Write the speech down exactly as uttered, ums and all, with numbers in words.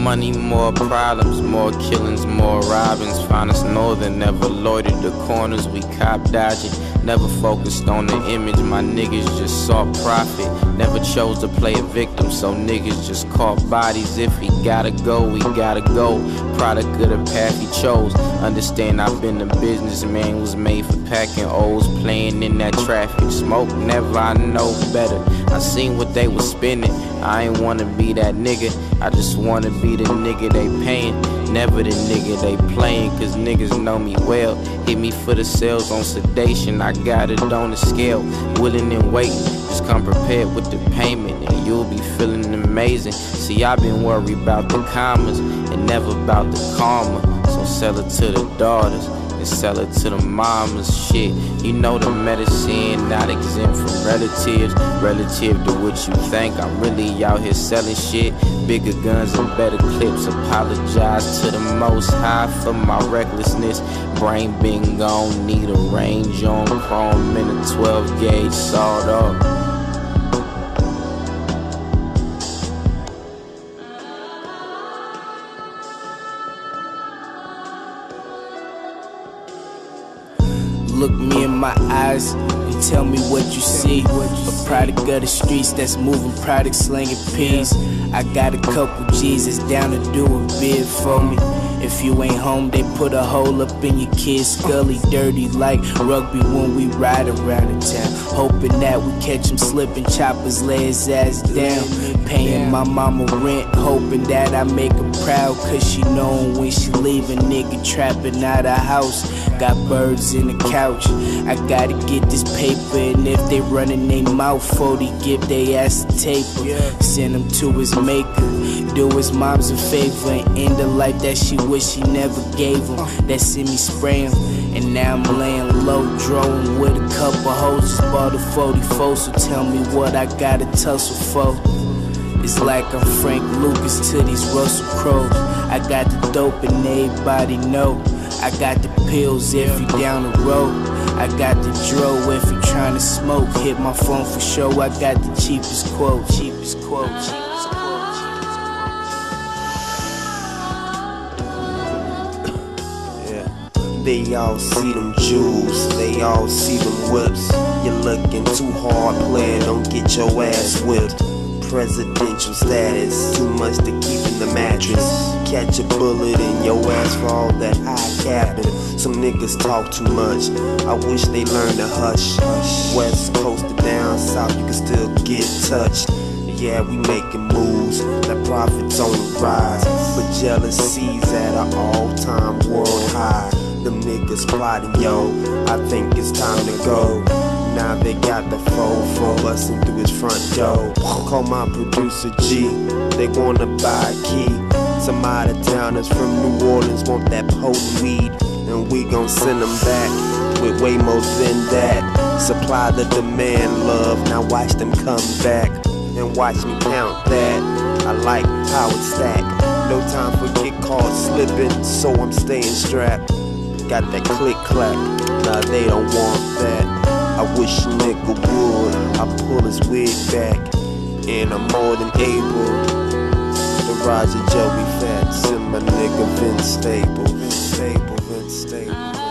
money, more problems, more killings, more robbings. Finest northern, never loitered the corners, we cop dodging. Never focused on the image, my niggas just saw profit. Never chose to play a victim, so niggas just caught bodies. If he gotta go, we gotta go. Product of the path he chose. Understand I've been a businessman, was made for packing O's, playing in that traffic. Smoke never, I know better. I seen what they was spending. I ain't wanna be that nigga, I just wanna be the nigga they paying. Never the nigga they playing, cause niggas know me well. Hit me for the sales on sedation, I got it on the scale. Willing and waiting, just come prepared with the payment, and you'll be feeling amazing. See, I've been worried about the commas and never about the karma. So sell it to the daughters and sell it to the mamas. Shit, you know the medicine not exempt from relatives. Relative to what you think, I'm really out here selling shit. Bigger guns and better clips. Apologize to the most high for my recklessness. Brain been gone, need a range on chrome and a twelve gauge sawed off. Look me in my eyes and tell me what you see. A product of the streets that's moving products, slinging peas. I got a couple G's that's down to do a bid for me. If you ain't home, they put a hole up in your kid's scully. Dirty like rugby when we ride around the town. Hoping that we catch him slipping, choppers lay his ass down. Paying my mama rent, hoping that I make her proud. Cause she knowin' when she leaving, nigga trapping out of house. Got birds in the couch, I gotta get this paper. And if they running they mouth, forty give they ass a taper. Send him to his maker, do his mom's a favor, and end the life that she wish she never gave him. That sent me spraying, and now I'm laying low, drone with a couple hoes. Just bought a forty-four, so tell me what I gotta tussle for. It's like I'm Frank Lucas to these Russell Crowes. I got the dope and everybody know. I got the pills if you down the road. I got the dro if you tryna smoke. Hit my phone for show, I got the cheapest quote. Cheapest quote, cheapest quote, cheapest quote. Yeah. They all see them jewels, they all see them whips. You're looking too hard, player, don't get your ass whipped. Presidential status, too much to keep in the mattress. Catch a bullet in your ass for all that high capping. Some niggas talk too much, I wish they learned to hush. West coast to down south, you can still get touched. Yeah, we making moves, the profits on the rise, but jealousy's at an all-time world high. Them niggas plotting, yo, I think it's time to go. Now they got the fofo busting through his front door. Call my producer G, they wanna buy a key. Some out of towners from New Orleans want that potent weed, and we gon' send them back with way more than that. Supply the demand, love, now watch them come back and watch me count that. I like how it's stacked, no time for get caught slipping, so I'm staying strapped. Got that click clack, nah they don't want that. I wish a nigga would, I pull his wig back, and I'm more than able. The Roger Joey Fats and my nigga Vince Stable, Vince Stable, Vince Stable.